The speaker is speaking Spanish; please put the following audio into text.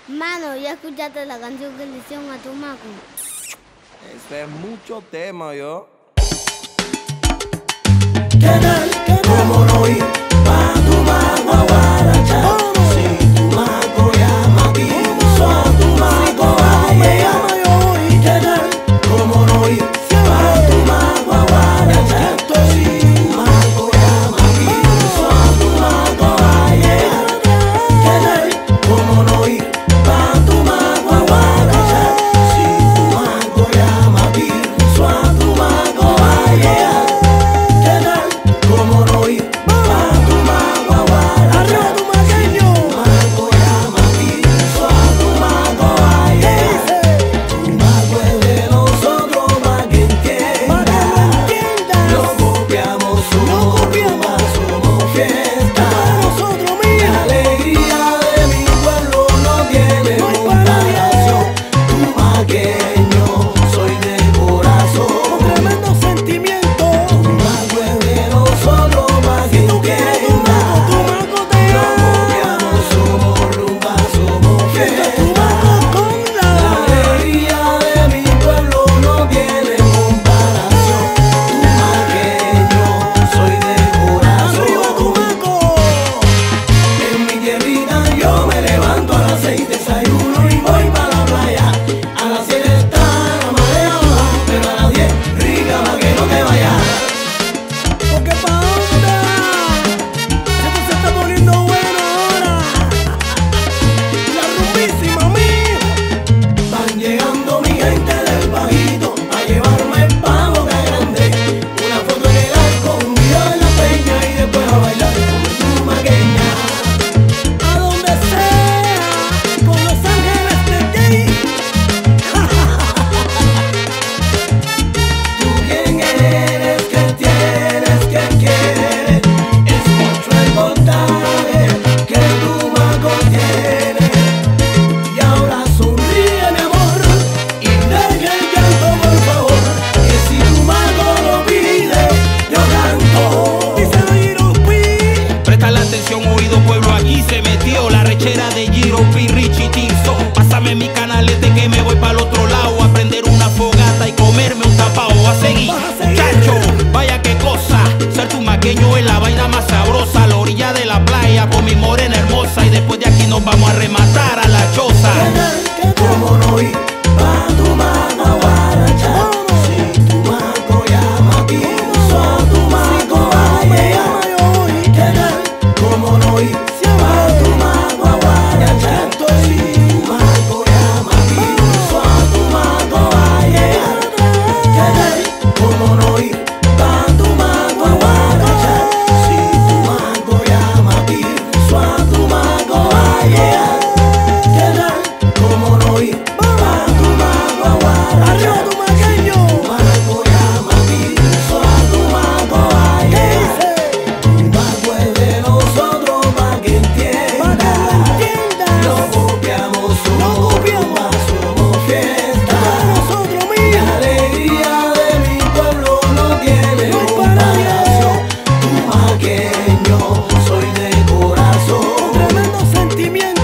Mano, ¿ya escuchaste la canción que le hicieron a tu maco? Ese es mucho tema, yo. ¿Cómo no ir pa' tu mago a guarachar? Si tu mago llama, pienso a tu mago a llegar. ¿Qué tal? ¿Cómo no ir pa' tu mago a guarachar? Si tu mago llama, pienso a tu mago a llegar. ¿Qué tal? ¿Cómo no ir pa' tu mago a guarachar? Si tu mago llama, pienso a tu mago a llegar. ¿Qué tal? ¿Cómo no ir pa' tu mago a guarachar? ¡Arriba tu maqueño! Si tu mago llama, pienso a tu mago a llegar. Tu mago es de nosotros, pa' que entienda. Lo copiamos, somos fiesta. La alegría de mi pueblo no tiene comparación. Tu maqueño, soy de corazón. Tremendo sentimiento. Tu mago es de nosotros, pa' que entienda. Tu mago te Lo copiamos, somos rumba, somos fiesta. Tu mago con La alegría de mi pueblo no tiene comparación. Tu maqueño, soy de arriba tu corazón. mago. En mi tierrita yo me levanto a las 6, desayuno y voy para la playa. A las 7 está la marea baja, pero a las 10 rica pa' que no te vayas. Porque pa' dónde va, esto se está poniendo bueno ahora. La rumbísima mía. Van llegando mi gente del bajito a llevarme el pavo que grande. Una foto en el arco, un video en la peña y después a bailar con tu maqueña. A donde sea, con Los Ángeles de Jay. ¿Tú quién eres? ¿Qué tienes? ¿Qué quieres? Es mucho el voltaje que tu mago tiene. Y ahora sonríe, mi amor, y deja el llanto, por favor, que si tu mago lo pide, yo canto. Dice la Giro P. Presta la atención, oído pueblo, aquí se metió la rechera de Giro P, Richie Tinso. Pásame mi canalete que me voy para el otro lado a prender una fogata y comerme un tapao. A seguir, muchacho, vaya qué cosa. Ser tu maqueño es la vaina más sabrosa. A la orilla de la playa con mi morena hermosa. Y después de aquí nos vamos a rematar a la choza. ¿Cómo no ir pa' tu mago a guarachar? Si tu mago llama, pienso a tu mago a llegar. ¿Qué tal? ¿Cómo no ir pa' tu mago a guarachar? Si tu mago llama, pienso a tu mago a llegar. ¿Qué tal? ¿Cómo no ir pa' tu mago a guarachar? Si tu mago llama, pienso a tu mago a llegar. ¿Qué tal? ¿Cómo no ir pa' tu mago a guarachar? Arriba tu maqueño. Tu mago llama, pienso a tu mago a llegar. Tu mago es de nosotros, pa' que entienda. Lo copiamos, somos rumba, somos fiesta. Nosotros La mismos. alegría de mi pueblo no tiene comparación. Tu maqueño, soy de corazón. Tremendo sentimiento.